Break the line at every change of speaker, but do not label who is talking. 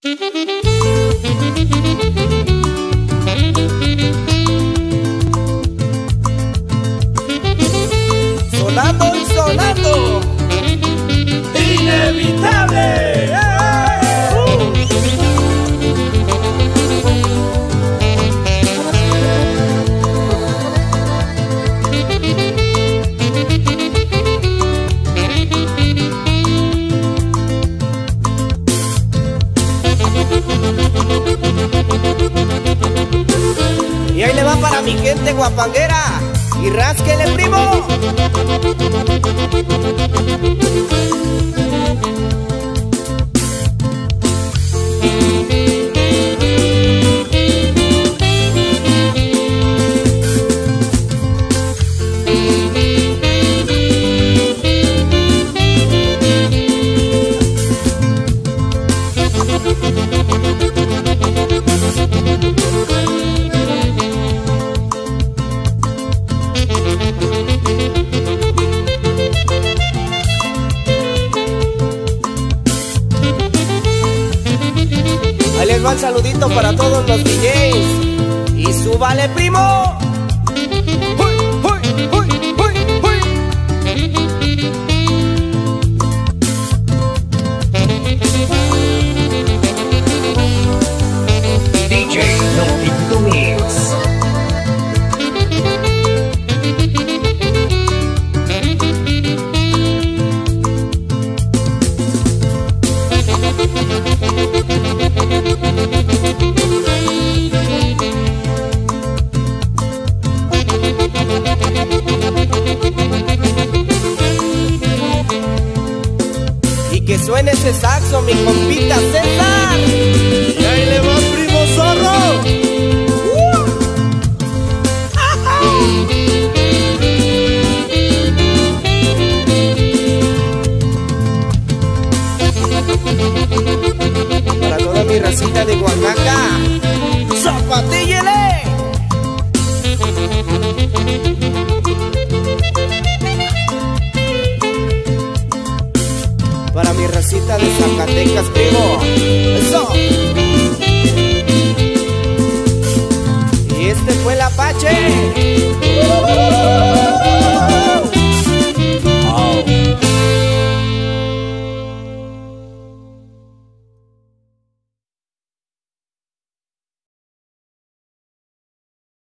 Sonando y sonando, inevitable. Y ahí le va para mi gente guapanguera. Y rásquele, primo. Ahí les va el saludito para todos los DJs. Y súbale, primo.
DJ Notito Mix.
Y que suene ese saxo, mi compita César. Y ahí le va, primo zorro. Para toda mi racita de Oaxaca, zapatíllele. Para mi racita de Zacatecas, primo. Eso. Y este fue el Apache.